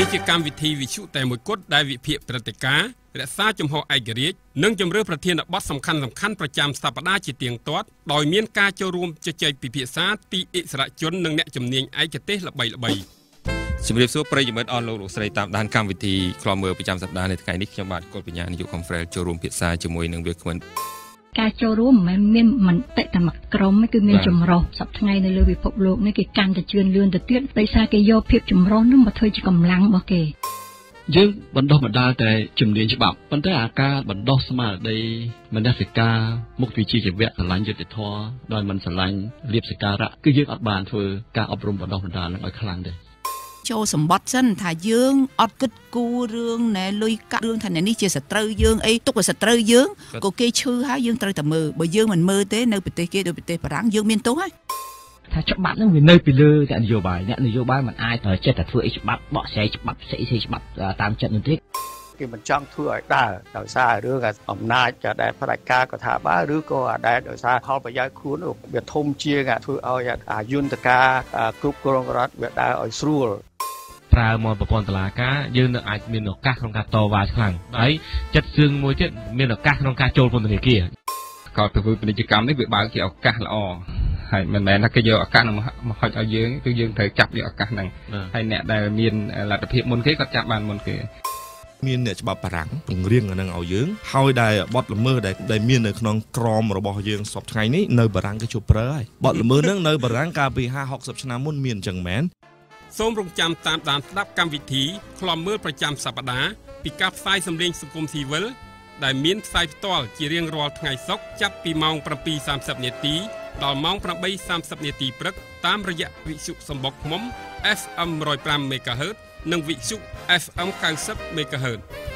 នេះជាកម្មវិធីវិទ្យុតែមួយគត់ដែលវិភាគព្រឹត្តិការណ៍រក្សាជំហរឯករាជ្យនិងជម្រើសប្រធានបទសំខាន់ៗប្រចាំសប្តាហ៍ជាទៀងទាត់ដោយមានការចូលរួមជជែកពិភាក្សាពីអិសរាជជននិងអ្នកជំនាញឯកទេសល្បីៗជំរាបសួរប្រិយមិត្តអស់លោកលោកស្រីតាមដានកម្មវិធីខ្លមមើលប្រចាំសប្តាហ៍នៅថ្ងៃនេះខ្ញុំបាទកុលបញ្ញានាយកខំហ្វ្រែលចូលរួមពិភាក្សាជាមួយនឹងវាគ្មិនការចូលរួមមិនមែនមានតែមួយក្រុមគឺមានចម្រុះសប្តាហ៍ថ្ងៃនៅលើពិភពលោកនេះគេកាន់តែជឿនលឿនទៅទៀតដោយសារគេយកភាពចម្រុះនោះមកធ្វើជាកម្លាំងរបស់គេយើងបណ្ដោះបណ្ដាលតែជំនាញច្បាប់ប៉ុន្តែអាការបណ្ដោះស្មារតីមនសិការមុខវិជ្ជាជីវៈស្រឡាញ់យុត្តិធម៌ដោយមិនស្រឡាញ់លៀបសការៈគឺយើងអត់បានធ្វើការអប់រំបណ្ដោះបណ្ដាលនឹងឲ្យខ្លាំងទេចូលសម្បត្តិសិនថាយើងអត់គិតគូររឿងណែលុយកាក់រឿងថានេះជាសត្រូវយើងអីទុកឲ្យសត្រូវយើងក៏គេឈឺហើយយើងត្រូវតែមើលបើយើងមិនមើលទេនៅប្រទេសគេដូចប្រទេសបារាំងយើងមានទោសហើយថាច្បាប់ហ្នឹងវានៅពីលើតែនយោបាយអ្នកនយោបាយមិនអាចចិត្តតែធ្វើអីច្បាប់បកស្រាយច្បាប់ស្អីច្បាប់តាមចិត្តនោះទេគេមិនចង់ធ្វើឲ្យដើរដោយសាររឿងអំណាចដែលផ្ដាច់ការក៏ថាបើឬក៏ដែលដោយសារផលប្រយោជន៍ខ្លួនវាធំជាងធ្វើឲ្យយន្តការគ្រប់គ្រងរដ្ឋវាដើរឲ្យស្រួលប្រើមកប្រព័ន្ធតុលាការយើងនៅអាចមានឱកាសក្នុងការតវ៉ាខ្លាំងហើយចិត្តសឿងមួយទៀតមានឱកាសក្នុងការចូលពន្ធនាគារក៏ធ្វើពាណិជ្ជកម្មនេះវាបើកជាឱកាសល្អហើយមិនមែនថាគេយកឱកាសនោះមកហុចឲ្យយើងគឺយើងត្រូវចាប់យកឱកាសហ្នឹងហើយអ្នកដែលមានលទ្ធភាពមុនគេគាត់ចាប់បានមុនគេមានអ្នកច្បាប់បារាំងពង្រៀងអានឹងឲ្យយើងហើយដែលបទល្មើសដែលមាននៅក្នុងក្រមរបស់យើងសពថ្ងៃនេះនៅបារាំងគេជប់ប្រើហើយបទល្មើសហ្នឹងនៅបារាំងកាលពី50-60ឆ្នាំមុនមានអញ្ចឹងមែនសូមរងចាំតាមដានស្ដាប់កម្មវិធីខ្លមមើលប្រចាំសប្តាហ៍ពីការផ្សាយសម្លេងសង្គមស៊ីវិលដែលមានផ្សាយផ្ទាល់ជារៀងរាល់ថ្ងៃសុក្រចាប់ពីម៉ោង 7:30 នាទីដល់ម៉ោង 8:30 នាទីព្រឹកតាមរយៈវិទ្យុសំបុកឃ្មុំ FM 105 MHz និងវិទ្យុ FM 90 MHz